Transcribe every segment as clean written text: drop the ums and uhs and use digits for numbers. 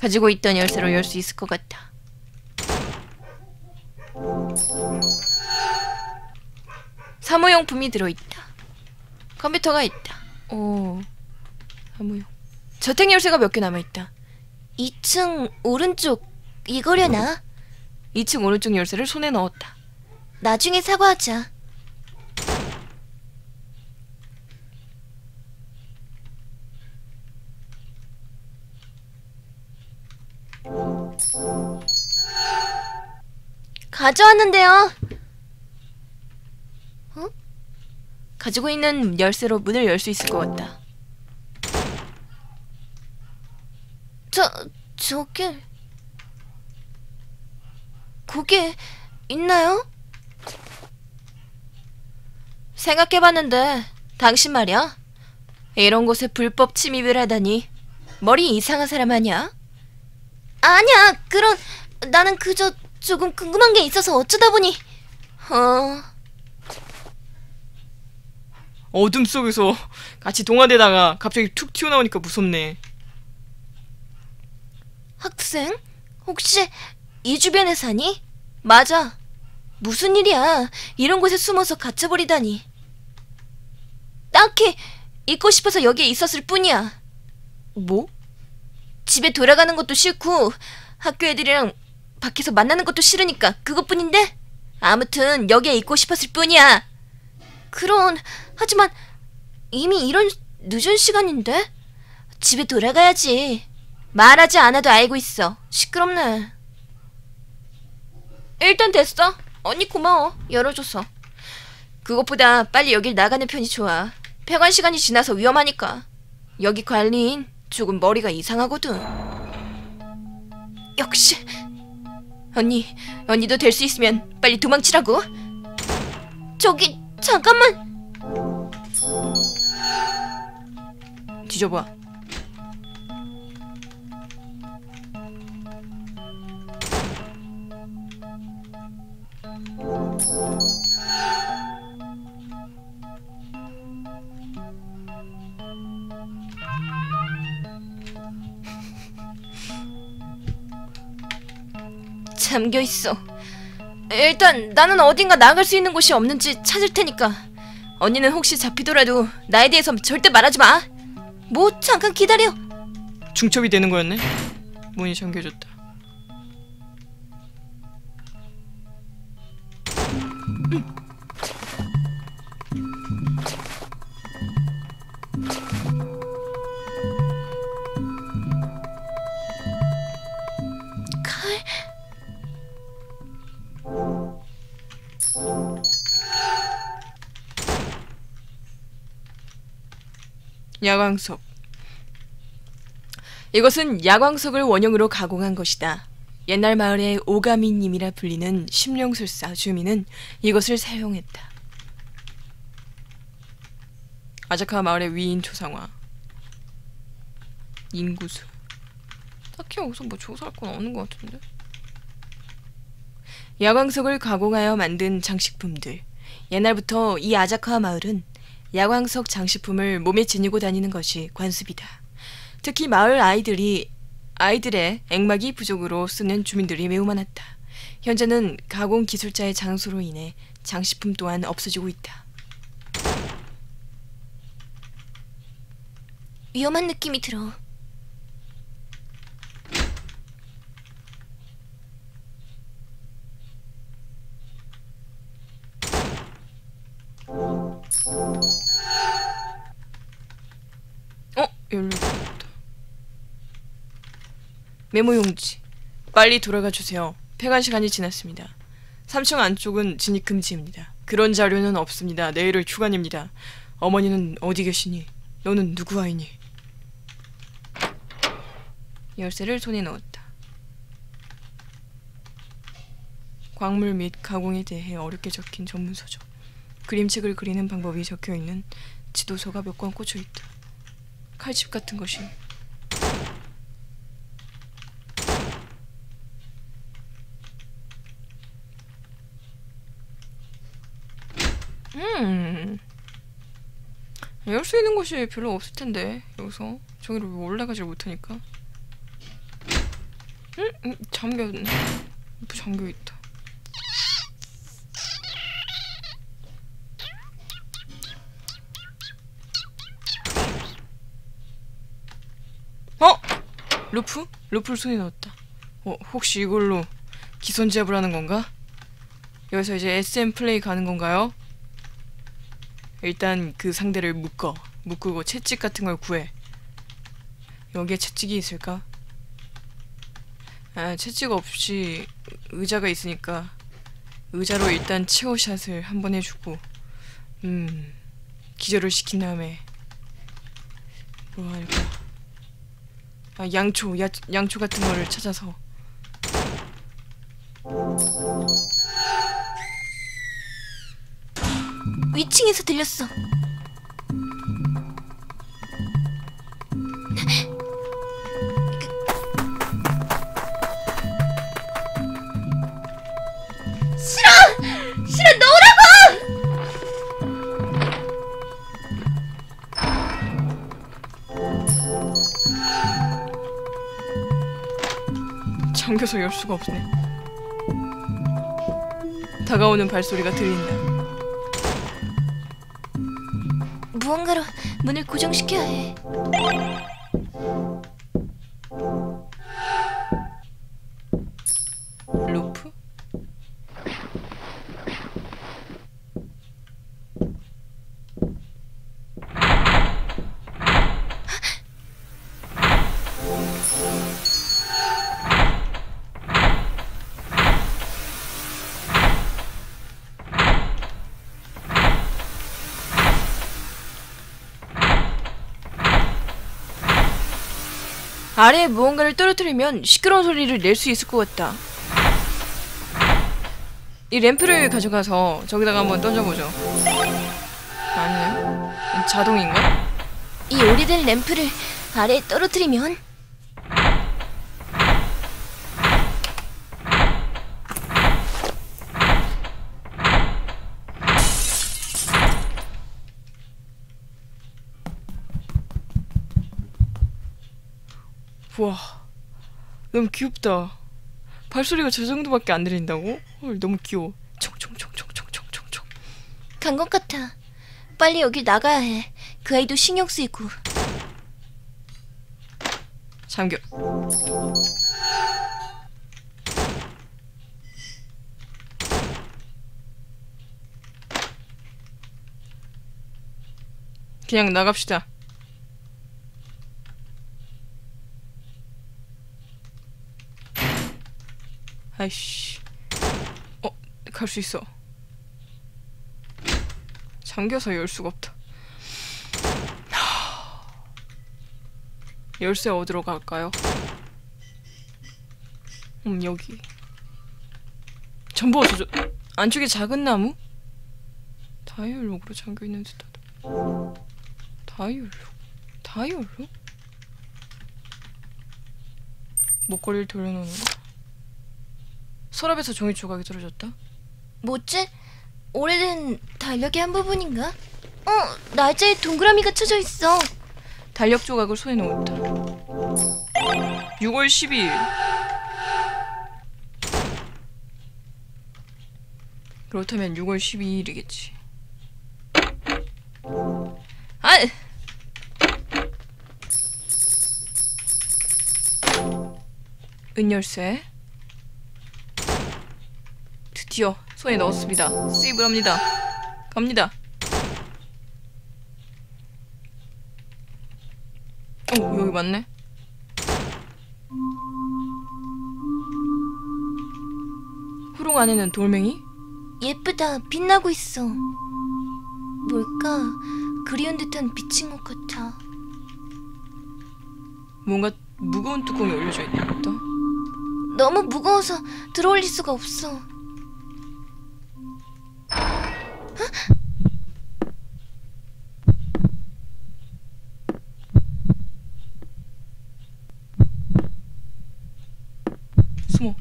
가지고 있던 열쇠로 열 수 있을 것 같다. 사무용품이 들어있다. 컴퓨터가 있다. 오, 사무용. 저택 열쇠가 몇 개 남아있다. 2층 오른쪽 이거려나? 2층 오른쪽 열쇠를 손에 넣었다. 나중에 사과하자. 가져왔는데요. 어? 가지고 있는 열쇠로 문을 열 수 있을 것 같다. 저게... 그게 있나요? 생각해봤는데 당신 말이야? 이런 곳에 불법 침입을 하다니 머리 이상한 사람 아니야? 아니야, 나는 그저 조금 궁금한 게 있어서 어쩌다 보니... 어둠 속에서 같이 동화되다가 갑자기 툭 튀어나오니까 무섭네. 학생? 혹시 이 주변에 사니? 맞아. 무슨 일이야? 이런 곳에 숨어서 갇혀버리다니. 딱히 있고 싶어서 여기에 있었을 뿐이야. 뭐? 집에 돌아가는 것도 싫고 학교 애들이랑 밖에서 만나는 것도 싫으니까 그것뿐인데? 아무튼 여기에 있고 싶었을 뿐이야. 하지만 이미 이런 늦은 시간인데? 집에 돌아가야지. 말하지 않아도 알고 있어. 시끄럽네. 일단 됐어. 언니 고마워. 열어줘서. 그것보다 빨리 여길 나가는 편이 좋아. 폐관 시간이 지나서 위험하니까. 여기 관리인 조금 머리가 이상하거든. 역시. 언니도 될 수 있으면 빨리 도망치라고. 저기 잠깐만. 뒤져봐. 잠겨있어. 일단 나는 어딘가 나갈 수 있는 곳이 없는지 찾을 테니까. 언니는 혹시 잡히더라도 나에 대해서 절대 말하지 마. 뭐 잠깐 기다려. 중첩이 되는 거였네. 문이 잠겨졌다. 칼? 야광석. 이것은 야광석을 원형으로 가공한 것이다. 옛날 마을의 오가미님이라 불리는 심령술사 주민은 이것을 사용했다. 아자카 마을의 위인 조상화. 인구수. 딱히 여기서 뭐 조사할 건 없는 것 같은데. 야광석을 가공하여 만든 장식품들. 옛날부터 이 아자카 마을은 야광석 장식품을 몸에 지니고 다니는 것이 관습이다. 특히 마을 아이들의 액막이 부족으로 쓰는 주민들이 매우 많았다. 현재는 가공 기술자의 장소로 인해 장식품 또한 없어지고 있다. 위험한 느낌이 들어. 열렸다. 메모용지. 빨리 돌아가 주세요. 폐관 시간이 지났습니다. 3층 안쪽은 진입 금지입니다. 그런 자료는 없습니다. 내일을 휴관입니다. 어머니는 어디 계시니? 너는 누구 아이니? 열쇠를 손에 넣었다. 광물 및 가공에 대해 어렵게 적힌 전문서적. 그림책을 그리는 방법이 적혀있는 지도서가 몇 권 꽂혀있다. 칼집 같은 것이. 열 수 있는 곳이 별로 없을 텐데 여기서 저기로 올라가질 못하니까. 잠겼네. 잠겨있다. 루프? 루프를 손에 넣었다. 혹시 이걸로 기선제압을 하는 건가? 여기서 이제 SM 플레이 가는 건가요? 일단 그 상대를 묶고 채찍 같은 걸 구해. 여기에 채찍이 있을까? 채찍 없이 의자가 있으니까 의자로 일단 체어샷을 한번 해주고 기절을 시킨 다음에 뭐 할까? 양초 같은 거를 찾아서 위층에서 들렸어. 싫어 넣으라고. 잠겨서 열 수가 없네. 다가오는 발소리가 들린다. 무언가로 문을 고정시켜야 해. 루프? 아래에 무언가를 떨어뜨리면 시끄러운 소리를 낼 수 있을 것 같다. 이 램프를 가져가서 저기다가 한번 던져보죠. 아니네. 자동인가? 이 오래된 램프를 아래에 떨어뜨리면 우와, 너무 귀엽다. 발소리가 저 정도밖에 안 들린다고? 헐, 너무 귀여워. 총총총총총총총. 간 것 같아. 빨리 여길 나가야 해. 그 아이도 신경 쓰이고. 잠겨. 그냥 나갑시다. 아이씨. 갈 수 있어. 잠겨서 열 수가 없다. 열쇠 어디로 갈까요? 여기. 전부 저 안쪽에 작은 나무? 다이얼록으로 잠겨있는 듯하다. 다이얼록? 목걸이를 돌려놓는 거. 서랍에서 종이 조각이 떨어졌다. 뭐지? 오래된 달력의 한 부분인가? 날짜에 동그라미가 쳐져 있어. 달력 조각을 손에 넣었다. 6월 12일. 그렇다면 6월 12일이겠지. 은열쇠. 드디어 손에 넣었습니다. 세이브를 합니다. 갑니다. 여기 맞네. 후롱 안에는 돌멩이? 예쁘다. 빛나고 있어. 뭘까? 그리운 듯한 빛인 것 같아. 뭔가 무거운 뚜껑이 올려져 있다. 너무 무거워서 들어올릴 수가 없어. 숨어.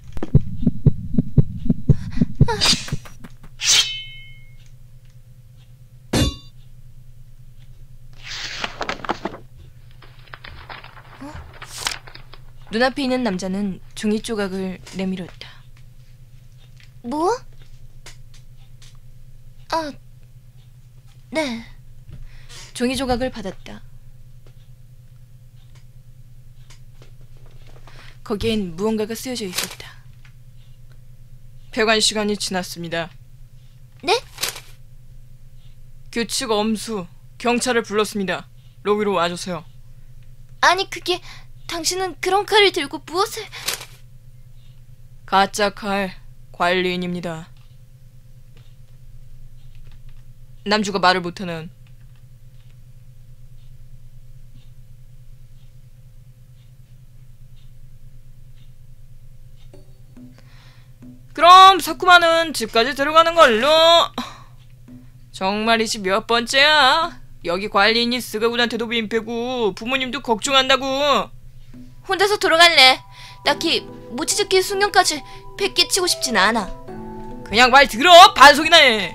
눈앞에 있는 남자는 종이 조각을 내밀었다. 뭐? 아, 네. 종이 조각을 받았다. 거기엔 무언가가 쓰여져 있었다. 폐관 시간이 지났습니다. 네? 규칙 엄수. 경찰을 불렀습니다. 로비로 와주세요. 아니 그게 당신은 그런 칼을 들고 무엇을... 가짜 칼 관리인입니다. 남주가 말을 못하는. 그럼 사쿠마는 집까지 들어가는 걸로. 정말이지 몇 번째야? 여기 관리인이 스가군한테도 민폐고 부모님도 걱정한다고. 혼자서 돌아갈래. 딱히 모치즈키 숙련까지 베끼치고 싶진 않아. 그냥 말 들어. 반속이나 해.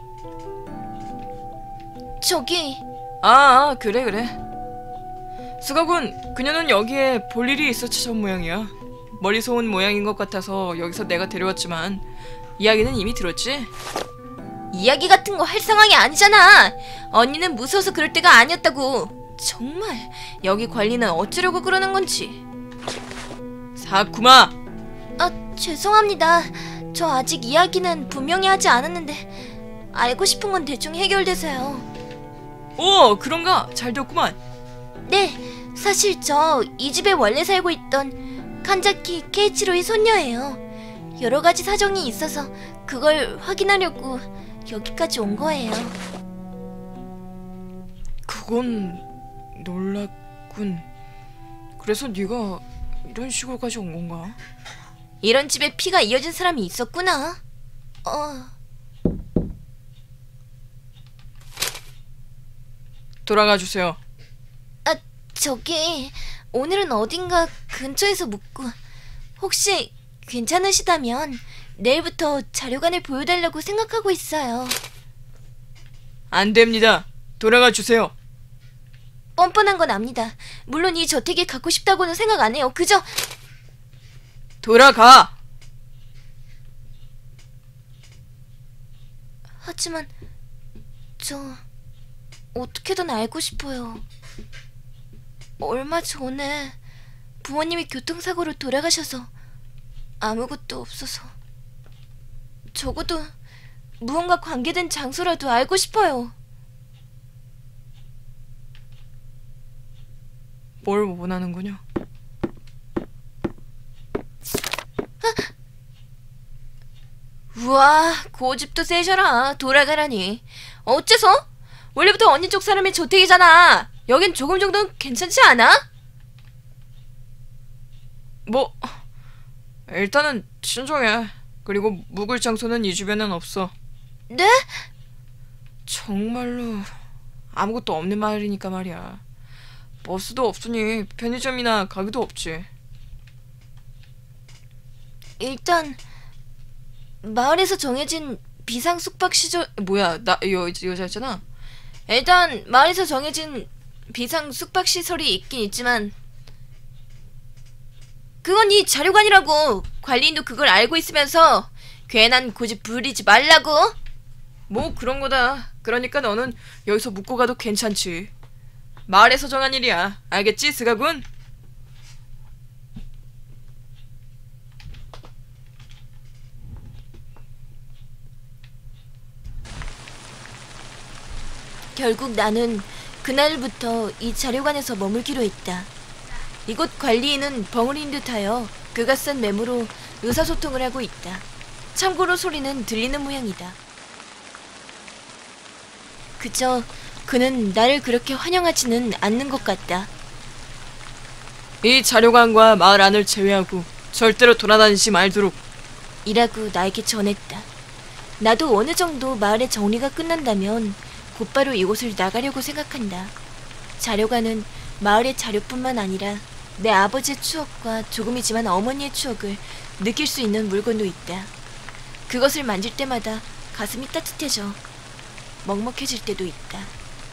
저기... 그래. 스가군, 그녀는 여기에 볼 일이 있어 찾아온 모양이야. 멀리서 온 모양인 것 같아서 여기서 내가 데려왔지만 이야기는 이미 들었지? 이야기 같은 거 할 상황이 아니잖아. 언니는 무서워서 그럴 때가 아니었다고. 정말 여기 관리는 어쩌려고 그러는 건지. 사쿠마! 죄송합니다. 저 아직 이야기는 분명히 하지 않았는데 알고 싶은 건 대충 해결돼서요. 오, 그런가? 잘 됐구만. 네, 사실 저 이 집에 원래 살고 있던 칸자키 케이치로의 손녀예요. 여러 가지 사정이 있어서 그걸 확인하려고 여기까지 온 거예요. 그건 놀랍군. 그래서 네가 이런 시골까지 온 건가? 이런 집에 피가 이어진 사람이 있었구나. 돌아가 주세요. 저기 오늘은 어딘가 근처에서 묵고 혹시 괜찮으시다면 내일부터 자료관을 보여달라고 생각하고 있어요. 안 됩니다. 돌아가 주세요. 뻔뻔한 건 압니다. 물론 이 저택에 갖고 싶다고는 생각 안 해요. 그저... 돌아가! 하지만 저 어떻게든 알고 싶어요. 얼마 전에 부모님이 교통사고로 돌아가셔서 아무것도 없어서 적어도 무언가 관계된 장소라도 알고 싶어요. 뭘 원하는 거냐? 우와, 고집도 세셔라. 돌아가라니. 어째서? 원래부터 언니 쪽 사람이 저택이잖아. 여긴 조금 정도는 괜찮지 않아? 뭐 일단은 신중해. 그리고 묵을 장소는 이 주변엔 없어. 네? 정말로 아무것도 없는 마을이니까 말이야. 버스도 없으니 편의점이나 가게도 없지. 일단 마을에서 정해진 비상 숙박 시절... 뭐야, 나 여자였잖아. 일단 마을에서 정해진 비상 숙박 시설이 있긴 있지만 그건 이 자료관이라고. 관리인도 그걸 알고 있으면서 괜한 고집 부리지 말라고. 뭐 그런 거다. 그러니까 너는 여기서 묵고 가도 괜찮지. 마을에서 정한 일이야. 알겠지, 스가군? 결국 나는 그날부터 이 자료관에서 머물기로 했다. 이곳 관리인은 벙어리인 듯하여 그가 쓴 메모로 의사소통을 하고 있다. 참고로 소리는 들리는 모양이다. 그저 그는 나를 그렇게 환영하지는 않는 것 같다. 이 자료관과 마을 안을 제외하고 절대로 돌아다니지 말도록 이라고 나에게 전했다. 나도 어느 정도 마을의 정리가 끝난다면 곧바로 이곳을 나가려고 생각한다. 자료관은 마을의 자료뿐만 아니라 내 아버지의 추억과 조금이지만 어머니의 추억을 느낄 수 있는 물건도 있다. 그것을 만질 때마다 가슴이 따뜻해져 먹먹해질 때도 있다.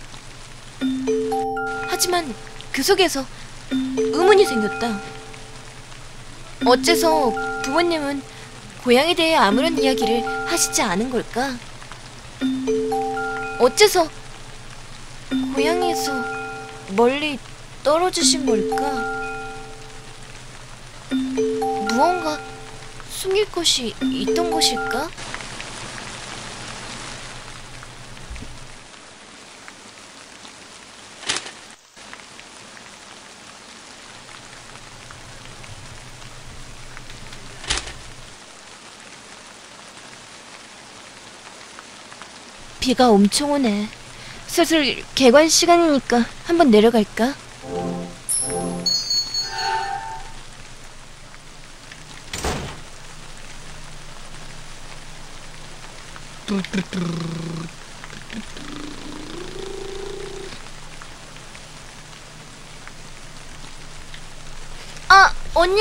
하지만 그 속에서 의문이 생겼다. 어째서 부모님은 고향에 대해 아무런 이야기를 하시지 않은 걸까? 어째서 고향에서 멀리 떨어지신 걸까? 무언가 숨길 것이 있던 것일까? 비가 엄청 오네. 슬슬 개관 시간이니까 한번 내려갈까? 아, 언니.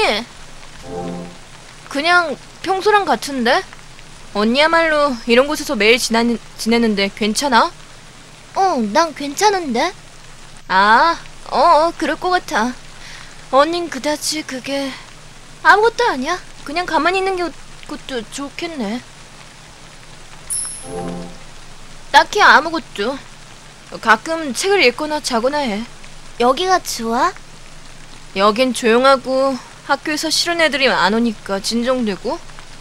그냥 평소랑 같은데? 언니야말로 이런 곳에서 매일 지내는데 괜찮아? 난 괜찮은데? 아, 그럴 것 같아. 언닌 그다지 그게 아무것도 아니야. 그냥 가만히 있는 것도 좋겠네. 딱히 아무것도. 가끔 책을 읽거나 자거나 해. 여기가 좋아? 여긴 조용하고 학교에서 싫은 애들이 안 오니까 진정되고,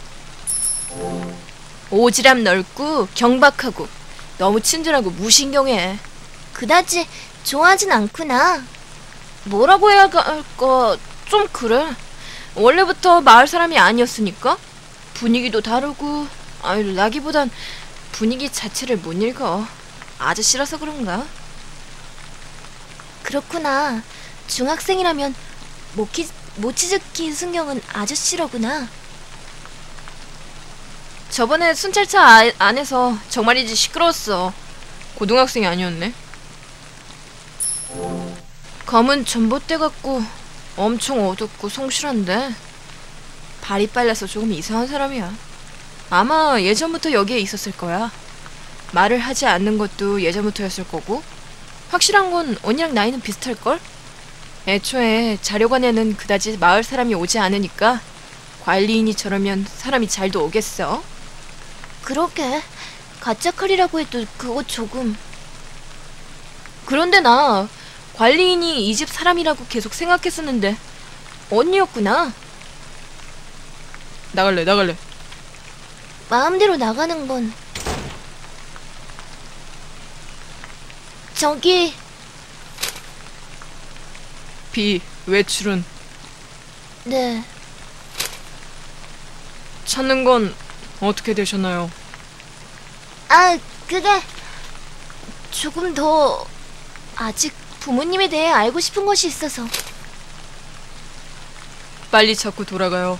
오지랖 넓고 경박하고 너무 친절하고 무신경해. 그다지 좋아하진 않구나. 뭐라고 해야 할까, 좀 그래. 원래부터 마을 사람이 아니었으니까 분위기도 다르고, 나기보단 분위기 자체를 못 읽어. 아저씨라서 그런가? 그렇구나. 중학생이라면 모치즈키 순경은 아저씨로구나. 저번에 순찰차 안에서 정말이지 시끄러웠어. 고등학생이 아니었네. 검은 전봇대 같고 엄청 어둡고 성실한데 발이 빨라서 조금 이상한 사람이야. 아마 예전부터 여기에 있었을 거야. 말을 하지 않는 것도 예전부터였을 거고, 확실한 건 언니랑 나이는 비슷할걸? 애초에 자료관에는 그다지 마을 사람이 오지 않으니까 관리인이 저러면 사람이 잘도 오겠어. 그러게. 가짜칼이라고 해도 그거 조금. 그런데 나 관리인이 이 집 사람이라고 계속 생각했었는데 언니였구나. 나갈래. 마음대로 나가는 건. 저기. 비 외출은 네. 찾는 건 어떻게 되셨나요? 그게 조금 더 아직 부모님에 대해 알고 싶은 것이 있어서. 빨리 찾고 돌아가요.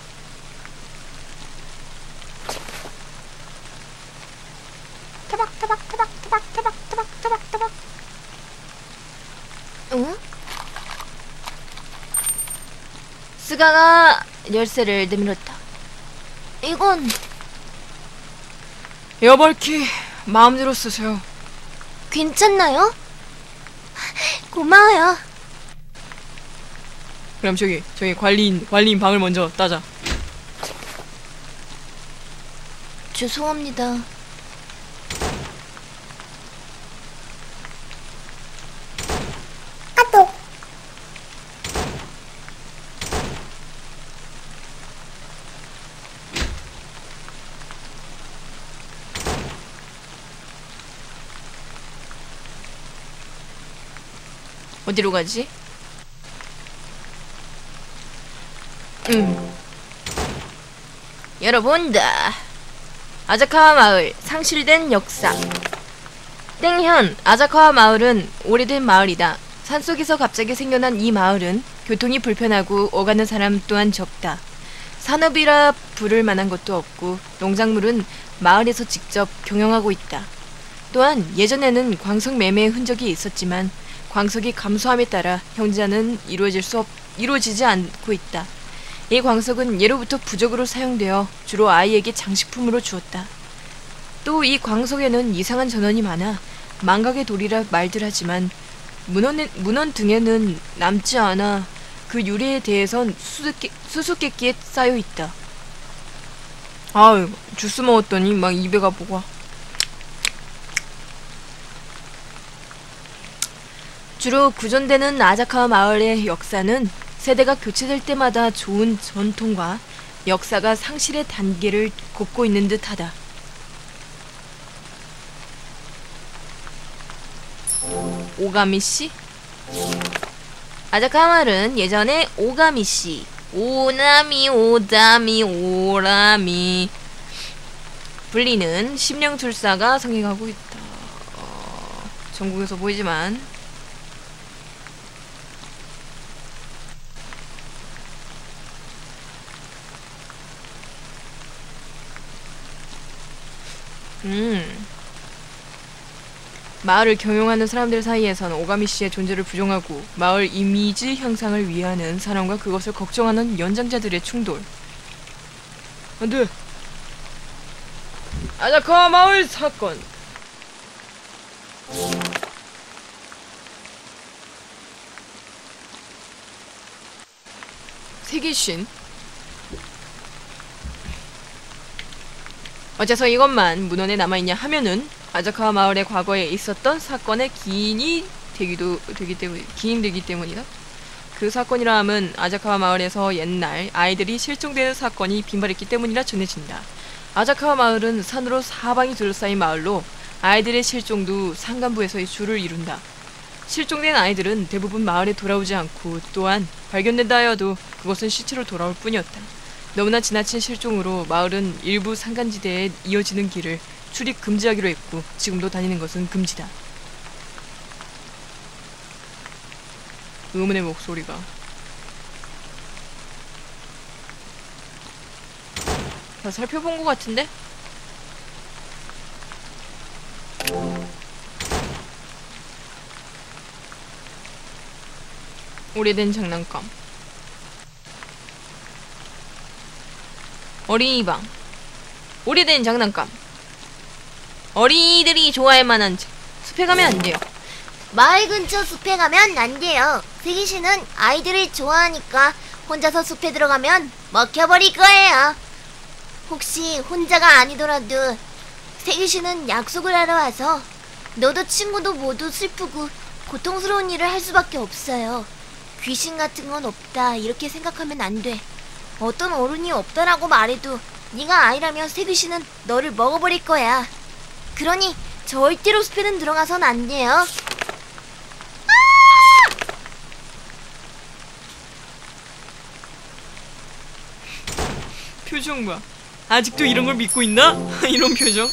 타박타박. 응? 스가가 열쇠를 내밀었다. 이건 여벌키 마음대로 쓰세요. 괜찮나요? 고마워요. 그럼 저기 관리인 방을 먼저 따자. 죄송합니다. 어디로 가지? 열어본다. 아자카와 마을 상실된 역사. 땡현, 아자카와 마을은 오래된 마을이다. 산속에서 갑자기 생겨난 이 마을은 교통이 불편하고 오가는 사람 또한 적다. 산업이라 부를 만한 것도 없고 농작물은 마을에서 직접 경영하고 있다. 또한 예전에는 광석 매매의 흔적이 있었지만 광석이 감소함에 따라 형제는 이루어지지 않고 있다. 이 광석은 예로부터 부적으로 사용되어 주로 아이에게 장식품으로 주었다. 또 이 광석에는 이상한 전원이 많아 망각의 돌이라 말들 하지만 문헌 등에는 남지 않아 그 유래에 대해선 수수께끼에 쌓여 있다. 아유, 주스 먹었더니 막 입에가 뭐가. 주로 구존되는 아자카와 마을의 역사는 세대가 교체될 때마다 좋은 전통과 역사가 상실의 단계를 걷고 있는 듯하다. 오가미씨? 아자카 마을은 예전에 오가미씨, 오나미, 오다미, 오라미 불리는 심령술사가 성행하고 있다. 전국에서 보이지만 마을을 경영하는 사람들 사이에서는 오가미씨의 존재를 부정하고 마을 이미지 향상을 위하는 사람과 그것을 걱정하는 연장자들의 충돌. 안돼! 아자카 마을 사건. 세계신. 어째서 이것만 문헌에 남아있냐 하면은 아자카와 마을의 과거에 있었던 사건의 기인이 되기 때문이다. 그 사건이라 함은 아자카와 마을에서 옛날 아이들이 실종되는 사건이 빈발했기 때문이라 전해진다. 아자카와 마을은 산으로 사방이 둘러싸인 마을로 아이들의 실종도 산간부에서의 주를 이룬다. 실종된 아이들은 대부분 마을에 돌아오지 않고 또한 발견된다 하여도 그것은 시체로 돌아올 뿐이었다. 너무나 지나친 실종으로 마을은 일부 산간지대에 이어지는 길을 출입 금지하기로 했고 지금도 다니는 것은 금지다. 의문의 목소리가. 다 살펴본 것 같은데? 오래된 장난감. 어린이방. 오래된 장난감. 어린이들이 좋아할 만한 숲에 가면 안 돼요. 마을 근처 숲에 가면 안 돼요. 세기씨는 아이들을 좋아하니까 혼자서 숲에 들어가면 먹혀버릴 거예요. 혹시 혼자가 아니더라도 세기씨는 약속을 하러 와서 너도 친구도 모두 슬프고 고통스러운 일을 할 수밖에 없어요. 귀신 같은 건 없다 이렇게 생각하면 안 돼. 어떤 어른이 없다라고 말해도 네가 아이라면 세기씨는 너를 먹어버릴 거야. 그러니 절대로 숲에는 들어가선 안 돼요. 표정 봐. 아직도 이런 걸 믿고 있나? 이런 표정.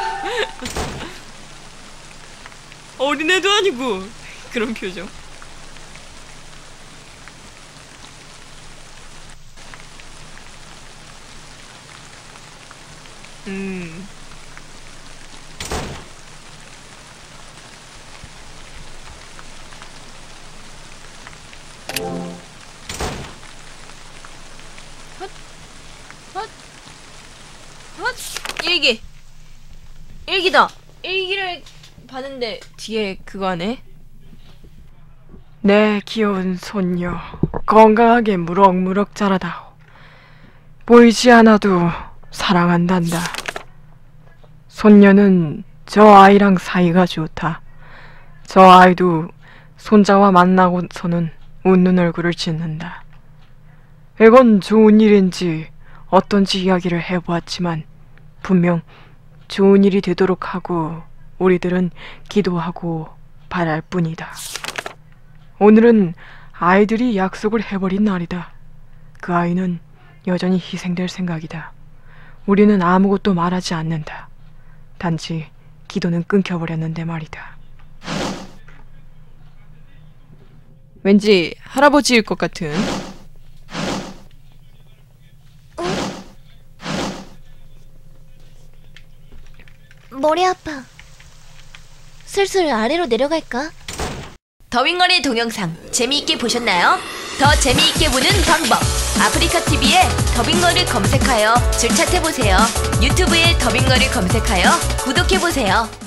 어린애도 아니고 그런 표정. 일기다. 일기를 봤는데 뒤에 그거 하네. 내 귀여운 손녀 건강하게 무럭무럭 자라다오. 보이지 않아도 사랑한단다. 손녀는 저 아이랑 사이가 좋다. 저 아이도 손자와 만나고서는 웃는 얼굴을 짓는다. 이건 좋은 일인지 어떤지 이야기를 해보았지만 분명 좋은 일이 되도록 하고 우리들은 기도하고 바랄 뿐이다. 오늘은 아이들이 약속을 해버린 날이다. 그 아이는 여전히 희생될 생각이다. 우리는 아무것도 말하지 않는다. 단지 기도는 끊겨버렸는데 말이다. 왠지 할아버지일 것 같은. 머리 아파. 슬슬 아래로 내려갈까? 더빙거리 동영상 재미있게 보셨나요? 더 재미있게 보는 방법 아프리카TV에 더빙거를 검색하여 줄 찾아보세요. 유튜브에 더빙거를 검색하여 구독해보세요.